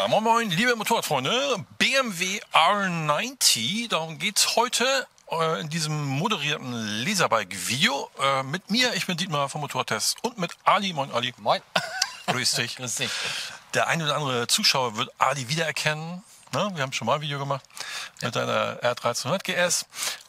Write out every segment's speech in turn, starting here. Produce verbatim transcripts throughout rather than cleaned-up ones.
Ja, moin moin, liebe Motorradfreunde, B M W R neunzig, darum geht's heute äh, in diesem moderierten Laserbike-Video äh, mit mir, ich bin Dietmar vom Motorradtest und mit Ali. Moin Ali. Moin. Grüß dich. Grüß dich. Der eine oder andere Zuschauer wird Ali wiedererkennen. Ne? Wir haben schon mal ein Video gemacht ja. mit deiner R dreizehnhundert G S.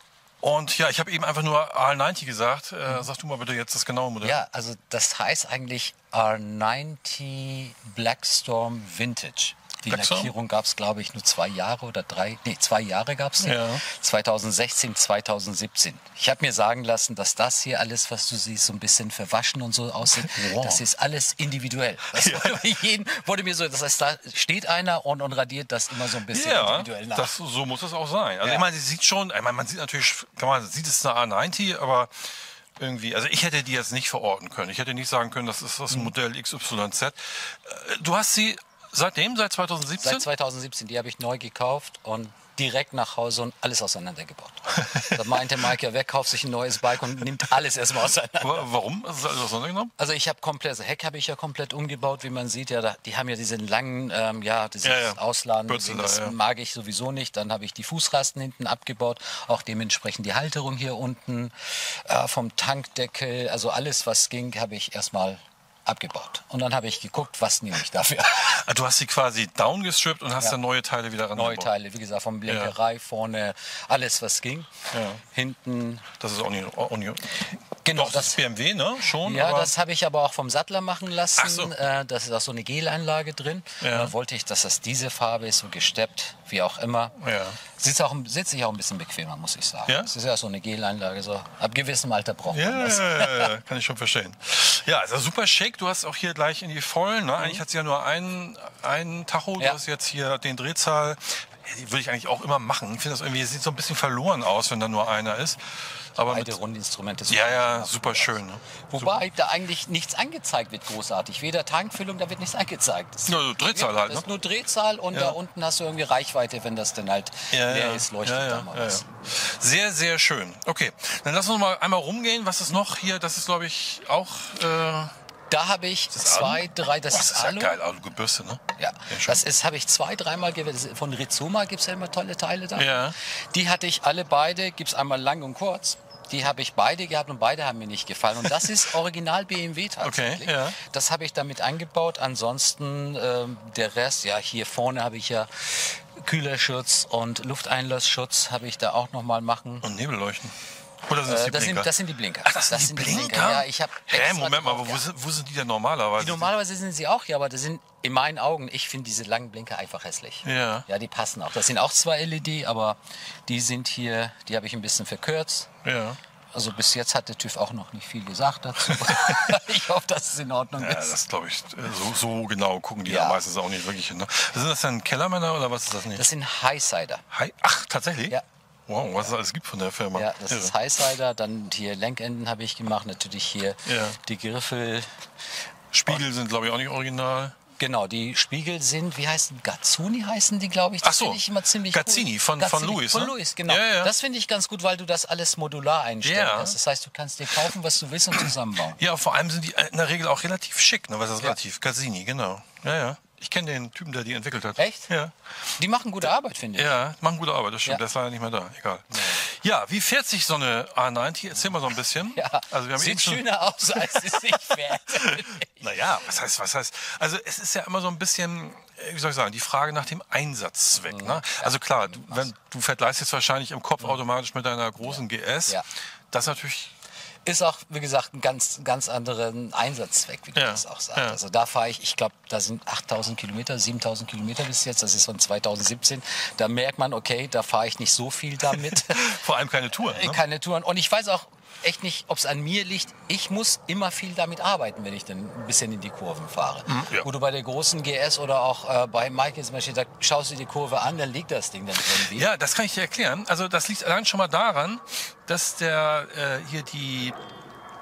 Und ja, ich habe eben einfach nur R neunzig gesagt. Äh, sag du mal bitte jetzt das genaue Modell. Ja, also das heißt eigentlich R neunzig Blackstorm Vintage. Die Blackstorm? Lackierung gab es, glaube ich, nur zwei Jahre oder drei, nee, zwei Jahre gab es sie. Ja. zweitausendsechzehn, zweitausendsiebzehn. Ich habe mir sagen lassen, dass das hier alles, was du siehst, so ein bisschen verwaschen und so aussieht. Wow. Das ist alles individuell. Das Ja. wurde, jeden, wurde mir so, das heißt, da steht einer und, und radiert das immer so ein bisschen Ja, individuell nach. das, so muss es auch sein. Also Ja. ich meine, sie sieht schon, ich meine, man sieht natürlich, kann man sieht es eine R neunzig, aber irgendwie, also ich hätte die jetzt nicht verorten können. Ich hätte nicht sagen können, das ist das ein Modell X Y Z. Äh, Du hast sie seitdem, seit zweitausendsiebzehn? Seit zweitausendsiebzehn, die habe ich neu gekauft und direkt nach Hause und alles auseinandergebaut. Da meinte Mike, ja, wer kauft sich ein neues Bike und nimmt alles erstmal auseinander. Wa- Warum? Ist das alles auseinandergenommen? Also ich habe komplett, das Heck habe ich ja komplett umgebaut, wie man sieht. Ja, da, die haben ja diesen langen, ähm, ja, dieses Ja, ja. Ausladen, Bürzel da, das ja. mag ich sowieso nicht. Dann habe ich die Fußrasten hinten abgebaut, auch dementsprechend die Halterung hier unten, äh, vom Tankdeckel, also alles, was ging, habe ich erstmal abgebaut. Und dann habe ich geguckt, was nehme ich dafür. Ah, Du hast sie quasi downgestrippt und hast Ja. dann neue Teile wieder ran. Neue Teile, wie gesagt, vom Blenkerei, vorne, alles was ging. Ja. Hinten. Das ist auch nicht, auch nicht Genau, Doch, das das, ist B M W, ne? Schon. ja, aber das habe ich aber auch vom Sattler machen lassen. Ach so. Äh, das ist auch so eine Gelanlage drin. Ja. Und dann wollte ich, dass das diese Farbe ist, so gesteppt, wie auch immer. Ja. Sitzt auch, sitzt sich auch ein bisschen bequemer, muss ich sagen. Ja? Es ist ja so eine Gelanlage, so ab gewissem Alter braucht man Ja, das. ja, ja, ja, kann ich schon verstehen. Ja, also super schick. Du hast auch hier gleich in die Vollen. Ne? Eigentlich hat sie ja nur einen, einen Tacho. Du Ja. hast jetzt hier den Drehzahl. Ja, die würde ich eigentlich auch immer machen. Ich finde das irgendwie, es sieht so ein bisschen verloren aus, wenn da nur einer ist. Aber Beide mit, Rundinstrumente. ja, ja, super schön. Ne? Wobei da eigentlich nichts angezeigt wird, großartig. Weder Tankfüllung, da wird nichts angezeigt. Das, Ja, Drehzahl ja, halt, das ist ne? nur Drehzahl und Ja. da unten hast du irgendwie Reichweite, wenn das dann halt Ja, leer ja. ist, leuchtet ja, ja, da mal ja, was. ja. Sehr, sehr schön. Okay, dann lass uns mal einmal rumgehen. Was ist noch hier? Das ist, glaube ich, auch... Äh, Da habe ich zwei, Alu? drei, das Boah, ist das ist ja Alu. geil, Alu-Gebürste, ne? Ja, schön. das ist, habe ich zwei, dreimal gewählt. Von Rizoma gibt es ja immer tolle Teile da. Ja. Die hatte ich alle beide, gibt es einmal lang und kurz. Die habe ich beide gehabt und beide haben mir nicht gefallen. Und das ist original B M W tatsächlich. Okay, ja. Das habe ich damit eingebaut. Ansonsten ähm, der Rest, ja, hier vorne habe ich ja Kühlerschutz und Lufteinlassschutz habe ich da auch noch mal machen. Und Nebelleuchten. Oder sind das Äh, die das, Blinker? sind, das sind die Blinker. Ach, das sind die Blinker? Ja, ich habe Hä, extra Moment mal, drauf aber wo geachtet. sind, wo sind die denn normalerweise? Die normalerweise sind sie auch hier, aber das sind in meinen Augen, ich finde diese langen Blinker einfach hässlich. Ja. Ja, die passen auch. Das sind auch zwei L E D, aber die sind hier, die habe ich ein bisschen verkürzt. Ja. Also bis jetzt hat der TÜV auch noch nicht viel gesagt dazu. Ich hoffe, dass es in Ordnung Ja, ist. das glaube ich, so, so genau gucken die Ja. da meistens auch nicht wirklich hin. Ne? Sind das dann Kellermänner oder was ist das nicht? Das sind Highsider. Hi Ach, tatsächlich? Ja. Wow, was es alles gibt von der Firma. Ja, das Irre. ist Highsider. Dann hier Lenkenden habe ich gemacht. Natürlich hier Ja. die Griffel. Spiegel sind, glaube ich, auch nicht original. Genau, die Spiegel sind, wie heißen Gazzuni heißen die, glaube ich. Ach Das so. finde ich immer ziemlich Gazzini cool. von- von Louis, Von ne? Louis, genau. Ja, ja. Das finde ich ganz gut, weil du das alles modular einstellen Ja. kannst. Das heißt, du kannst dir kaufen, was du willst und zusammenbauen. Ja, vor allem sind die in der Regel auch relativ schick. Ne? Was ist das Ja. relativ? Cassini, genau. Ja, ja. Ich kenne den Typen, der die entwickelt hat. Echt? Ja. Die machen gute Arbeit, finde ich. Ja, machen gute Arbeit, das stimmt. Ja. Der ist leider nicht mehr da. Egal. Ja, wie fährt sich so eine R neunzig? Erzähl mal so ein bisschen. Ja, Also wir haben eben sieht schon, schöner aus, als es sich fährt. Naja, was heißt, was heißt? Also es ist ja immer so ein bisschen, äh, wie soll ich sagen, die Frage nach dem Einsatzzweck. Ne? Also klar, du, wenn, du vergleichst jetzt wahrscheinlich im Kopf automatisch mit deiner großen G S. Ja. Das ist natürlich, Ist auch, wie gesagt, ein ganz, ganz anderen Einsatzzweck, wie du Ja, das auch sagst. ja. Also da fahre ich, ich glaube, da sind achttausend Kilometer, siebentausend Kilometer bis jetzt, das ist von zweitausendsiebzehn. Da merkt man, okay, da fahre ich nicht so viel damit. vor allem keine Tour. Ne? Keine Touren. Und ich weiß auch echt nicht, ob es an mir liegt. Ich muss immer viel damit arbeiten, wenn ich dann ein bisschen in die Kurven fahre. ja. Wo du bei der großen G S oder auch äh, bei Mike zum Beispiel, da schaust du die Kurve an, dann liegt das Ding dann irgendwie. Ja, das kann ich dir erklären. Also das liegt allein schon mal daran, dass der äh, hier die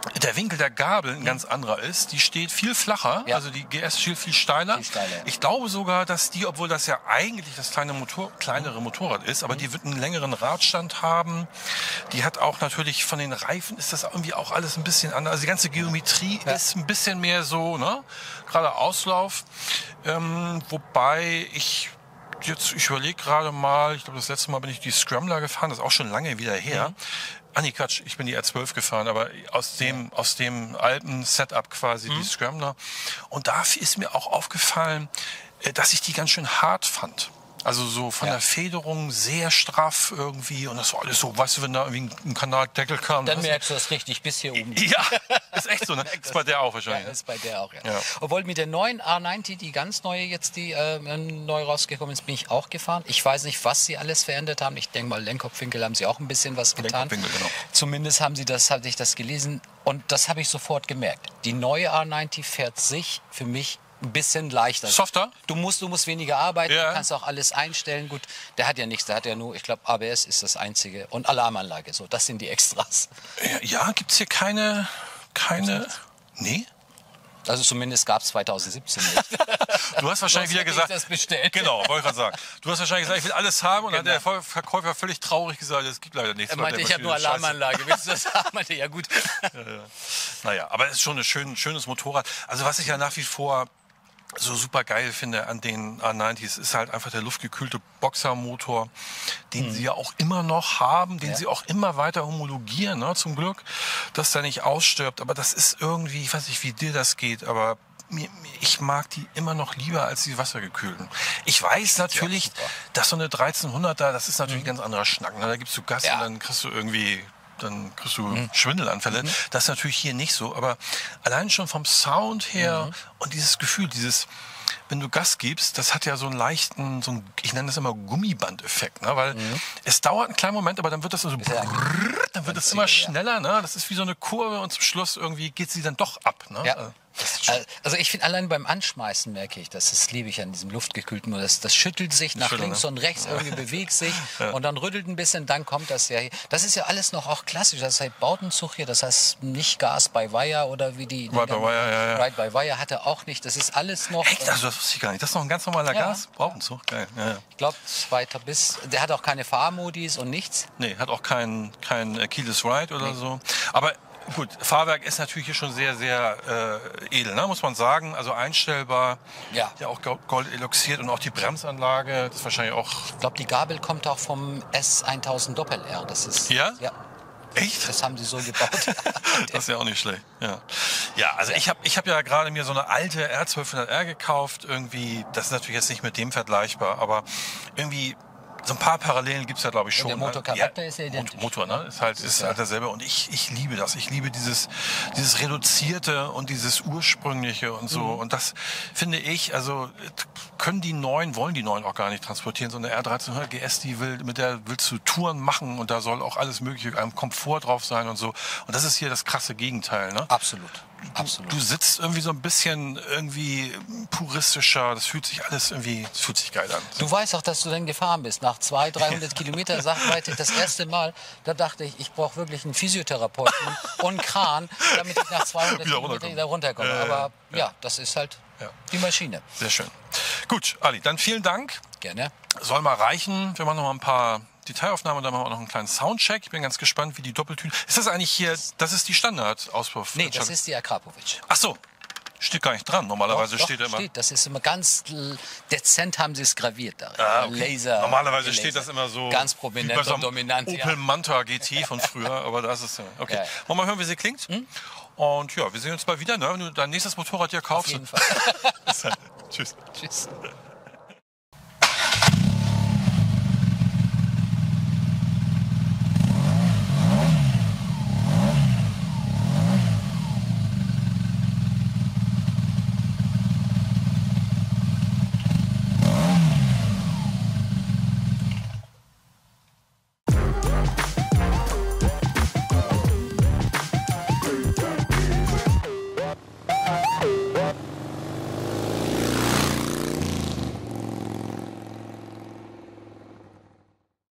der Winkel der Gabel ein ganz anderer ist. Die steht viel flacher, Ja. also die G S steht viel steiler. Viel steiler, ja. Ich glaube sogar, dass die, obwohl das ja eigentlich das kleine Motor, kleinere Motorrad ist, aber die wird einen längeren Radstand haben. Die hat auch natürlich von den Reifen ist das irgendwie auch alles ein bisschen anders. Also die ganze Geometrie Ja. ist ein bisschen mehr so, ne? Gerade Auslauf. Ähm, wobei ich jetzt, ich überlege gerade mal, ich glaube, das letzte Mal bin ich die Scrambler gefahren, das ist auch schon lange wieder her. Mhm. Ah nee, Quatsch, ich bin die R zwölf gefahren, aber aus dem, ja. aus dem alten Setup quasi, mhm. die Scrambler. Und da ist mir auch aufgefallen, dass ich die ganz schön hart fand. Also so von ja. der Federung sehr straff irgendwie und das war alles so, weißt du, wenn da irgendwie ein Kanaldeckel kam. Dann merkst du das richtig bis hier oben. Ja, ist echt so, ne? Ist bei der auch wahrscheinlich. Ja, ist bei der auch, ja. ja. Obwohl mit der neuen R neunzig, die ganz neue jetzt, die äh, neu rausgekommen ist, bin ich auch gefahren. Ich weiß nicht, was sie alles verändert haben. Ich denke mal, Lenkkopfwinkel haben sie auch ein bisschen was getan. Genau. Zumindest haben sie das, hatte ich das gelesen und das habe ich sofort gemerkt. Die neue R neunzig fährt sich für mich ein bisschen leichter. Softer? Du musst, du musst weniger arbeiten, ja. du kannst auch alles einstellen. Gut, der hat ja nichts, der hat ja nur, ich glaube, A B S ist das einzige und Alarmanlage. So, das sind die Extras. Ja, ja gibt's hier keine, keine, nee? Also zumindest gab es zwanzig siebzehn nicht. Du hast wahrscheinlich wieder gesagt, ich das bestellt. Genau, wollte ich gerade sagen. Du hast wahrscheinlich gesagt, ich will alles haben und genau. dann hat der Verkäufer völlig traurig gesagt, es gibt leider nichts. Er meinte, ich habe nur Alarmanlage. Willst du das haben? Meinte, ja gut. Ja, ja. Naja, aber es ist schon ein schön, schönes Motorrad. Also was ich ja nach wie vor so super geil finde an den R neunzig ist halt einfach der luftgekühlte Boxermotor, den mhm. sie ja auch immer noch haben, den ja. sie auch immer weiter homologieren, ne, zum Glück, dass der nicht ausstirbt. Aber das ist irgendwie, ich weiß nicht, wie dir das geht, aber mir, ich mag die immer noch lieber als die wassergekühlten. Ich weiß natürlich, ja, dass so eine dreizehnhunderter, das ist natürlich mhm. ein ganz anderer Schnack. Ne? Da gibst du Gas ja. und dann kriegst du irgendwie... dann kriegst du mhm. Schwindelanfälle. Mhm. Das ist natürlich hier nicht so, aber allein schon vom Sound her mhm. und dieses Gefühl, dieses, wenn du Gas gibst, das hat ja so einen leichten, so einen, ich nenne das immer Gummiband-Effekt, ne? Weil mhm. es dauert einen kleinen Moment, aber dann wird das so, brrr, dann wird es immer schneller, ne? Das ist wie so eine Kurve und zum Schluss irgendwie geht sie dann doch ab, ne? Ja. Also ich finde, allein beim Anschmeißen merke ich, das, das liebe ich an diesem luftgekühlten Modell. Das, das schüttelt sich nach Schüttel, links ne? und rechts, irgendwie bewegt sich ja. und dann rüttelt ein bisschen, dann kommt das ja hier. Das ist ja alles noch auch klassisch. Das heißt Bautenzug hier, das heißt nicht Gas by Wire oder wie die... Ride by Wire, ja, ja. Ride by Wire hat er auch nicht. Das ist alles noch... Echt? Also das wusste ich gar nicht. Das ist noch ein ganz normaler ja. Gas? Bautenzug? Geil. Ja, ja. Ich glaube, zweiter bis... Der hat auch keine Fahrmodis und nichts. Nee, hat auch kein, kein Keyless Ride oder nee. so. Aber... Gut, Fahrwerk ist natürlich hier schon sehr, sehr äh, edel, ne? Muss man sagen. Also einstellbar, ja, ja auch Gold eloxiert und auch die Bremsanlage, das ist wahrscheinlich auch... Ich glaube, die Gabel kommt auch vom S tausend Doppel R. Das ist... Ja? Ja. Echt? Das haben sie so gebaut. Das ist ja auch nicht schlecht. Ja, ja also ich habe ich hab ja gerade mir so eine alte R zwölfhundert R gekauft. Irgendwie, das ist natürlich jetzt nicht mit dem vergleichbar, aber irgendwie... So ein paar Parallelen gibt es ja, glaube ich, schon. Der Motorcharakter ja, ist ja identisch. Motor, ne? Ist halt, ist halt derselbe. Und ich, ich liebe das. Ich liebe dieses, dieses Reduzierte und dieses Ursprüngliche und so. Mhm. Und das finde ich, also können die Neuen, wollen die Neuen auch gar nicht transportieren. So eine R dreizehnhundert G S, die will, mit der willst du Touren machen und da soll auch alles mögliche, ein Komfort drauf sein und so. Und das ist hier das krasse Gegenteil, ne? Absolut. Du, Absolut. du sitzt irgendwie so ein bisschen irgendwie puristischer, das fühlt sich alles irgendwie, das fühlt sich geil an. Du weißt auch, dass du dann gefahren bist. Nach zweihundert, dreihundert Kilometer sagte ich das erste Mal, da dachte ich, ich brauche wirklich einen Physiotherapeuten und einen Kran, damit ich nach zweihundert wieder Kilometern wieder runterkomme. Äh, Aber ja. ja, das ist halt ja. die Maschine. Sehr schön. Gut, Ali, dann vielen Dank. Gerne. Soll mal reichen. Wir machen noch mal ein paar Detailaufnahmen und dann machen wir auch noch einen kleinen Soundcheck. Ich bin ganz gespannt, wie die Doppeltüte... Ist das eigentlich hier, das ist die Standard-Auspuff? Nee, das ist die Akrapovic. Ach so, steht gar nicht dran. Normalerweise doch, steht doch, da immer... Steht. Das ist immer ganz dezent, haben sie es graviert da. Ah, okay. Laser. Normalerweise Laser. steht das immer so... Ganz prominent wie bei so und dominant. Opel ja. Manta G T von früher, aber das ist... Okay, ja. Wollen wir mal hören, wie sie klingt? Hm? Und ja, wir sehen uns bald wieder, ne? Wenn du dein nächstes Motorrad hier kaufst. Auf jeden Fall. Tschüss. Tschüss.